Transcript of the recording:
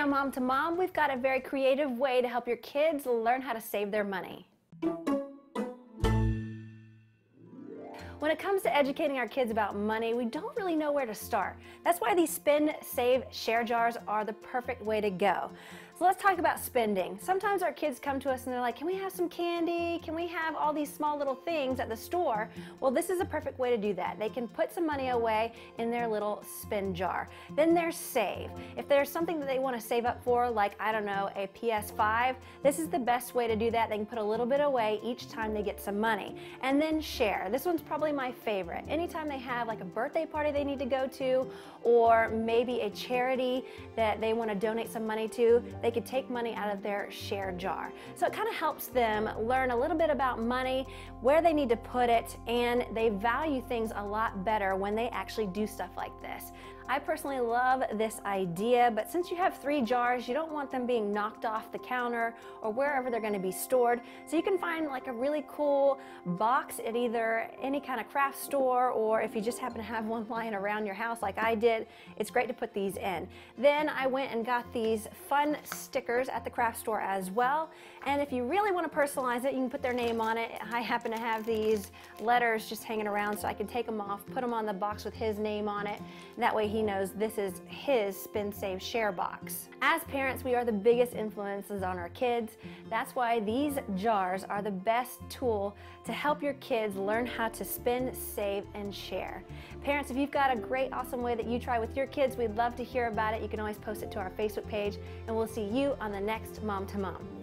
on Mom to Mom, we've got a very creative way to help your kids learn how to save their money. When it comes to educating our kids about money, we don't really know where to start. That's why these spend, save, share jars are the perfect way to go. So let's talk about spending. Sometimes our kids come to us and they're like, can we have some candy? Can we have all these small little things at the store? Well, this is a perfect way to do that. They can put some money away in their little spend jar. Then there's save. If there's something that they want to save up for, like, I don't know, a PS5, this is the best way to do that. They can put a little bit away each time they get some money. And then share. This one's probably my favorite. Anytime they have like a birthday party they need to go to, or maybe a charity that they want to donate some money to, they could take money out of their share jar. So it kind of helps them learn a little bit about money, where they need to put it, and they value things a lot better when they actually do stuff like this. I personally love this idea, but since you have 3 jars, you don't want them being knocked off the counter or wherever they're going to be stored. So you can find like a really cool box at either any kind of craft store, or if you just happen to have one lying around your house like I did, it's great to put these in. Then I went and got these fun stickers at the craft store as well. And if you really want to personalize it, you can put their name on it. I happen to have these letters just hanging around, so I can take them off, put them on the box with his name on it. That way he knows this is his spend, save, share box. As parents, we are the biggest influences on our kids. That's why these jars are the best tool to help your kids learn how to spend, save, and share. Parents, if you've got a great, awesome way that you try with your kids, we'd love to hear about it. You can always post it to our Facebook page, and we'll see you on the next Mom to Mom.